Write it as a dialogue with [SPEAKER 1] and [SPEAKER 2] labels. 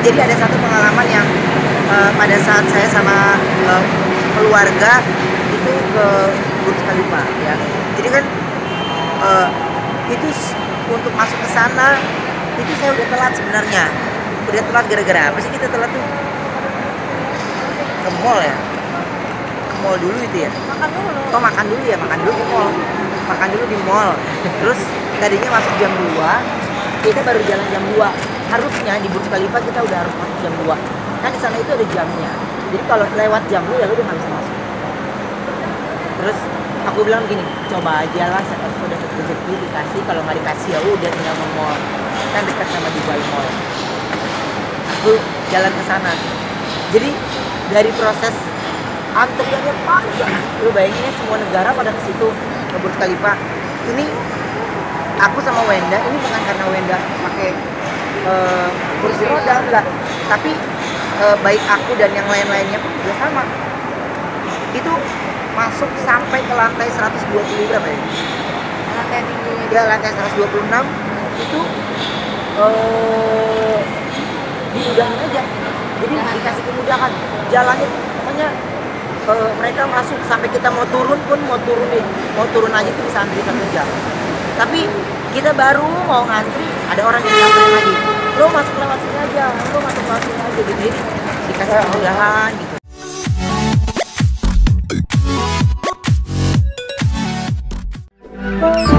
[SPEAKER 1] Jadi ada satu pengalaman yang pada saat saya sama keluarga itu ke Burj Khalifa ya. Jadi kan itu untuk masuk ke sana itu saya udah telat sebenarnya. Udah telat gara-gara apa sih kita telat tuh? Ke mall ya. Ke mall dulu itu ya.
[SPEAKER 2] Makan dulu.
[SPEAKER 1] Oh makan dulu ya, makan dulu di mall. Makan dulu di mall. Terus tadinya masuk jam 2, kita baru jalan jam 2. Harusnya di Burj Khalifa kita udah harus masuk jam 2. Kan di sana itu ada jamnya. Jadi kalau lewat jam lu ya lu udah nggak bisa masuk. Terus aku bilang gini, coba aja lah saya udah dapet rezeki dikasih, kalau nggak dikasih ya udah tinggal ke mall. Kan dekat sama Dubai Mall. Aku jalan ke sana. Jadi dari proses antriannya panjang. Lu bayangin ya semua negara pada ke situ ke Burj Khalifa. Ini aku sama Wenda, ini bukan karena Wenda pakai kursi roda enggak, tapi baik aku dan yang lain-lainnya pun juga sama. Itu masuk sampai ke lantai 120 berapa ya?
[SPEAKER 2] Lantai tinggi.
[SPEAKER 1] Ya lantai 126 itu diudahin aja. Jadi dikasih kemudahan. Jalannya pokoknya mereka masuk sampai kita mau turun pun mau turun aja itu bisa antri 1 jam. Tapi kita baru mau ngantri ada orang yang nyamperin lagi. Lo masuk lewat sini aja, lo masuk lewat sini aja gitu. Jadi dikasih kemudahan gitu.